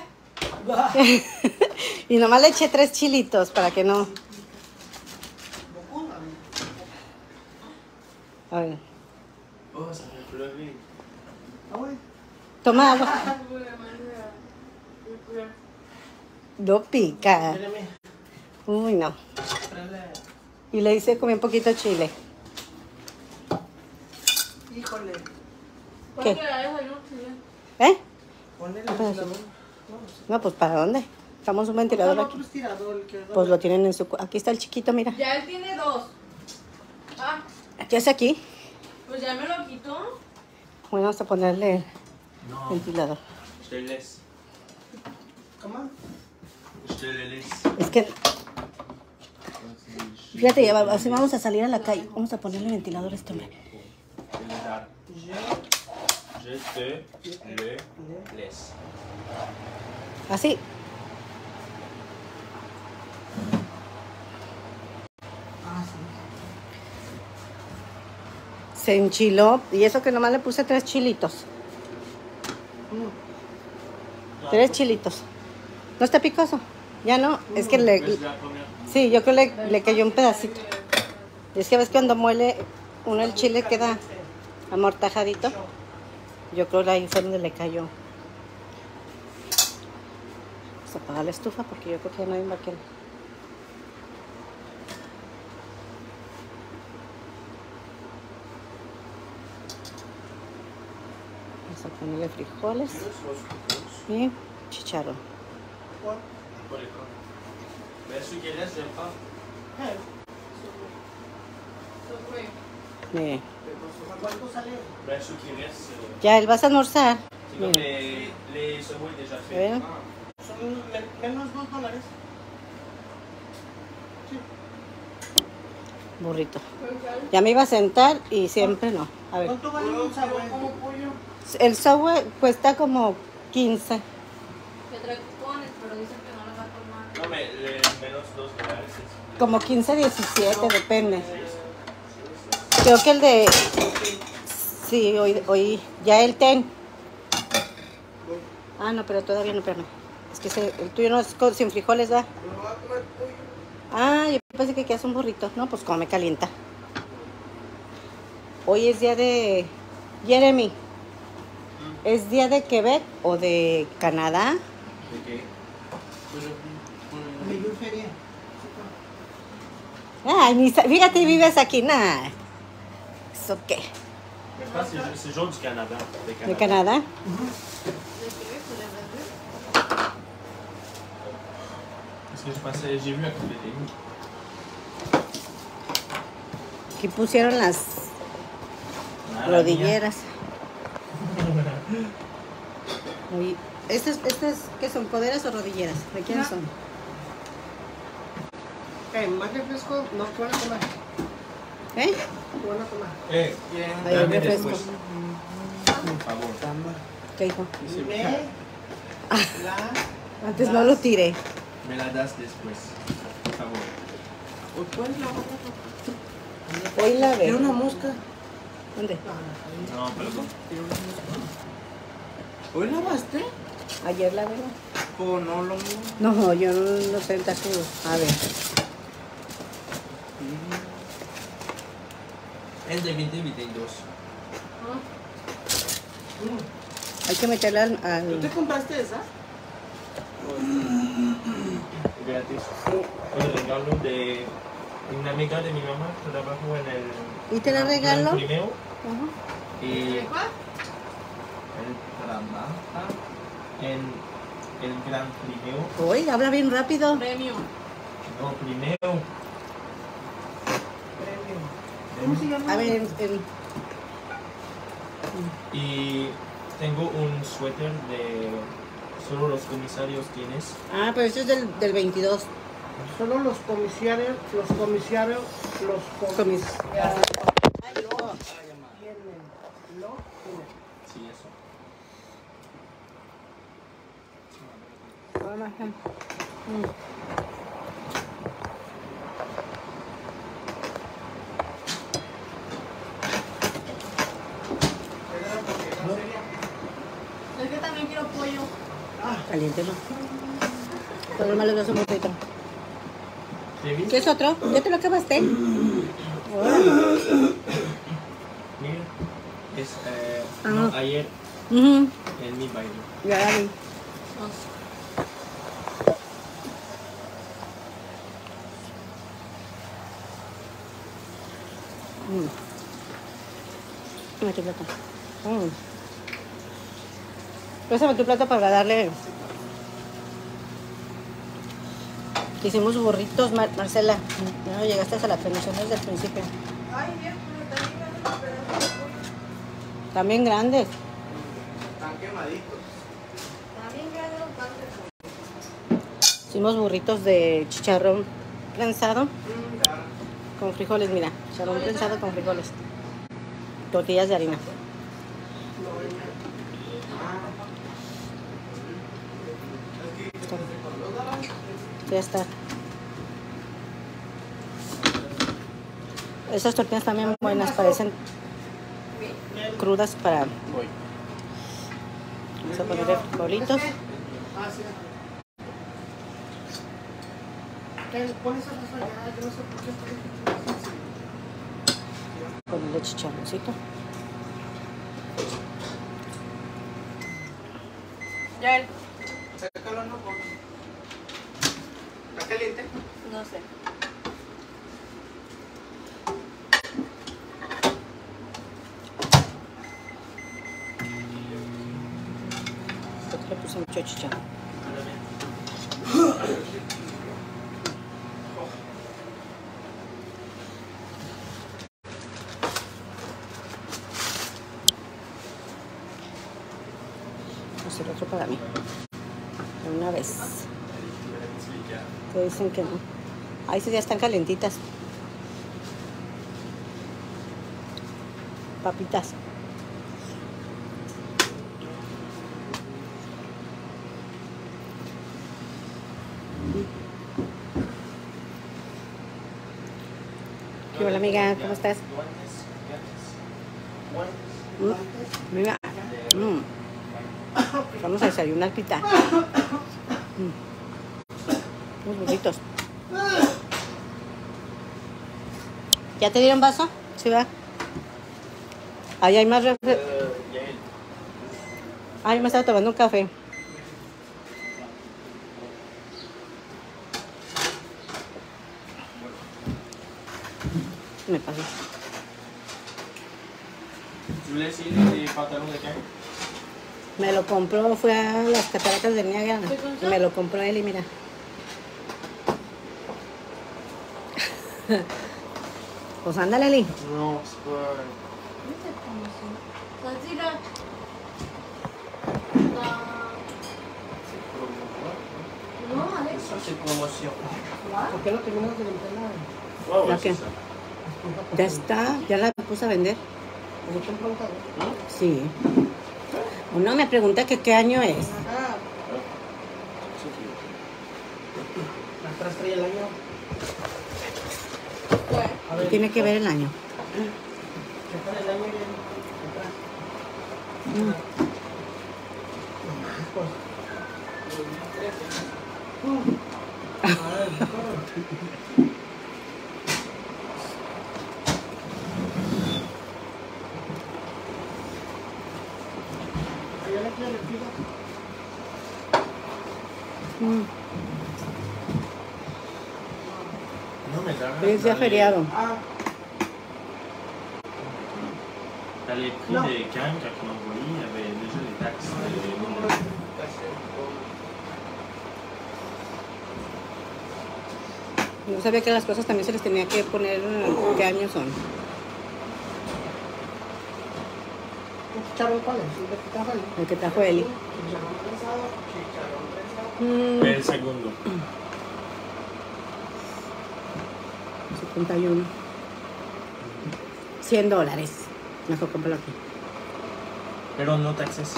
Y nomás le eché 3 chilitos para que no. A ver. Oh, Toma agua. No pica. Mírame. Uy, no. Tráele. Y le hice comer un poquito de chile. Híjole. ¿Qué? Porque la dejo yo, chile. ¿Eh? Ponle el pues, ventilador. No, pues ¿para dónde? Estamos un ventilador Otro aquí. estirador, el que Pues lo tienen en su... Aquí está el chiquito, mira. Ya él tiene 2. Ah, ¿Qué hace aquí? pues ya me lo quitó. Bueno, vamos a ponerle el No, ventilador. je te laisse. ¿Cómo? Je te le laisse. Es que, fíjate, ya así vamos a salir a la calle. Vamos a ponerle ventilador a este hombre. Je te le laisse. Así. Ah, sí. Se enchiló. Y eso que nomás le puse 3 chilitos. 3 chilitos. ¿No está picoso? Ya no. Es que le... Es la première. Sí, yo creo que le cayó un pedacito. Es que ves que cuando muele uno el chile queda amortajadito. Yo creo que ahí fue donde le cayó. Vamos a apagar la estufa porque yo creo que ya nadie va a querer. Vamos a ponerle frijoles y chicharrón. Pour les corps. Mais ceux qui restent, j'aime pas. Miren. ¿Cuánto sale? Ben, ceux qui restent, Ya, él vas a almorzar. c'est comme Miren. les Subway déjà A faits. ver. Son menos $2. Sí. Burrito. Ya me iba a sentar y siempre no. A ver. ¿Cuánto vale un sabor como pollo? El Subway cuesta como 15. Que trae cupones, pero dicen que no los va a tomar. Non, mais les menos $2, c'est. Como 15, 17, depende. Creo que el de... Sí, hoy ya el ten. Ah, no, pero todavía no, espérame. Es que el tuyo no es sin frijoles, ¿verdad? Ah, yo pensé que quedas un burrito. No, pues come calienta. Hoy es día de... Jeremy. ¿Es día de Quebec o de Canadá? Ok. Me dio feria. Ay, fíjate, vives aquí, nada. ¿Eso qué? Mais je pense que c'est jaune du Canada. ¿De Canadá? Parce que je pensais, j'ai vu à côté des lignes. Aquí pusieron las rodilleras. Oye, ¿estas qué son? ¿Coderas o rodilleras? ¿De quién son? Más refresco, no, ¿qué van a tomar? ¿Eh? ¿Qué van a tomar? Ahí hay Dame refresco. después. Por favor. ¿Qué hijo? Dime la... Antes no lo tiré. Me la das después. Por favor. Hoy la Era veo. una mosca. ¿Dónde? No, perdón. ¿Hoy lavaste? Ayer la veo. ¿O no lo No, yo no sé, está seguro. A ver. Es de 2022. Hay que meterla ¿Tú te al... compraste esa? Gratis. El regalo de una amiga de mi mamá. Trabajo en el... ¿Y te la regaló? en el Primeo. Ajá. Y ¿De cuál? él trabaja en el Gran Primeo. Uy, habla bien rápido. Premio. No, Primeo. ¿Cómo se llama? A ver, Y tengo un suéter de... Solo los comisarios tienes. ah, pero esto es del 22. Solo los comisarios, Comis- Sí, eso. Es que también quiero pollo. Caliéntelo. Todo malo de un poquito. ¿Te vi? ¿Qué es otro? ¿Ya te lo acabaste? Mira. Es, no, Ah. ayer Mhm. En mi baile. Ya la vi. Mira tu plato. Pásame tu plato para darle. Hicimos burritos, Marcela. No llegaste a la transmisión desde el principio. Ay, bien, pero también ganan los pedazos de pollo. También grandes. Están quemaditos. También ganan los pan de pollo. Hicimos burritos de chicharrón prensado con frijoles, mira. Chicharrón prensado con frijoles. Tortillas de harina. Ya está. Esas tortillas también buenas, parecen crudas para... Voy. Vamos a poner frijolitos. Pones esa salsa allá, yo no sé por qué. Ponerle chicharroncito. Ya él. Sácalo, no, por... ¿Está caliente? No sé. Porque le puse mucho chicharrón. Voy a hacer otro para mí. De una vez. Que dicen que no. Ahí sí ya están calentitas. Papitas. ¿Qué hola amiga? ¿Cómo estás? Mira. Vamos a desayunar pita. Unos burritos. ¿Ya te dieron vaso? Sí, va. Ahí hay más refresco. Ah, yo me estaba tomando un café. Me pasó. ¿Tú le sigues de pantalón de qué? Me lo compró, fue a las cataratas del Niágara. Y me lo compró él y mira. Pues ándale, Eli. No, es por... Sansila. No, Alex. Eso c'est promotion. ¿Por qué no terminas de limpiar la... Wow, ¿La c'est qué? ça. Ya está, ya la puse a vender. ¿Cómo te pronto? Sí. Uno me pregunta que qué año es. Ah, atrás trae el año. A ver, Tiene que ver el año. checa el año bien atrás. Pues, 2013. A ver, corre. Allá le quiero el pido. Non, mais dans Es día feriado. Ah, Dans les prix Non. des cannes, quand ils m'ont envoyé, il y avait déjà les taxes. No sabía que las cosas también se les tenía que poner qué años son. ¿un chicharrón cuál es? ¿El de pitajo? El que trajo Eli. Chicharrón prensado, chicharrón prensado. El segundo. 71. $100. Mejor comprarlo aquí. Pero no taxes.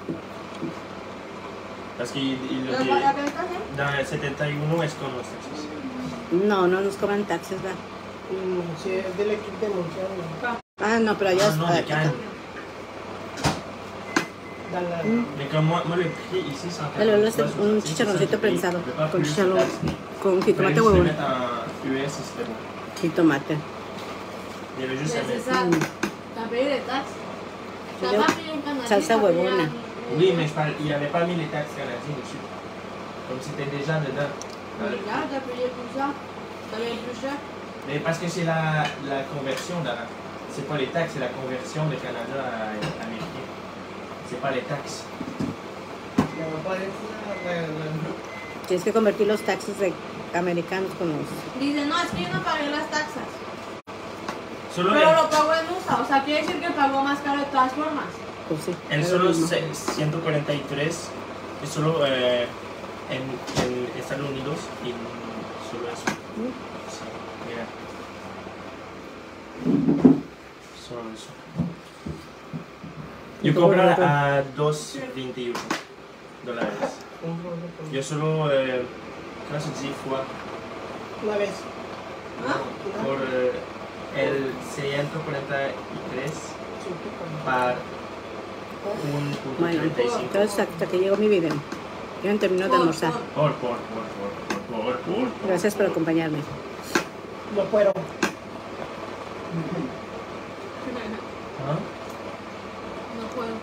Parce qu'il ¿Lo le dit... para cantar, Dans el 71 es con los taxes. No, no nos cobran taxes, ¿verdad? Sí, es del equipo de Monterrey. Ah, no, pero allá Ah, non, les cannes. Dans la... Mais comme moi le prix ici, c'est en fait... Un chicharroncito prensado. Con chicharrón. Con jitomate huevo. mettre en US et c'était bon. Jitomate. Il y avait juste à mettre... Necesario. También de tax. Yo- Ça va payer en Canada, salsa ça va payer huevona. en- Oui, mais il n'y avait pas mis les taxes canadiennes dessus. Comme c'était déjà dedans. Dans le prix. Regarde, t'as payé pour ça. Ça va être plus cher. Mais parce que c'est la conversion, Dara. C'est pas les taxes, c'est la conversion de Canada à américain. C'est pas les taxes. Tienes que convertir los taxes de americanos con los... Dice, no, es que yo no pagué las taxas. Solo Pero lo pagó en USA, o sea, quiere decir que pagó más caro de todas formas. Pues sí. el es solo lo mismo. 143 es solo en Estados Unidos y solo eso. Sí, mira. Solo eso. Yo compro a $2.21. Yo solo, ¿cómo se dice? Fois. Una vez. Por el 143 par Bueno, 1.35. entonces hasta que llegó mi video. Yo no termino de almorzar. Por. Gracias por acompañarme. No puedo. ¿Ah?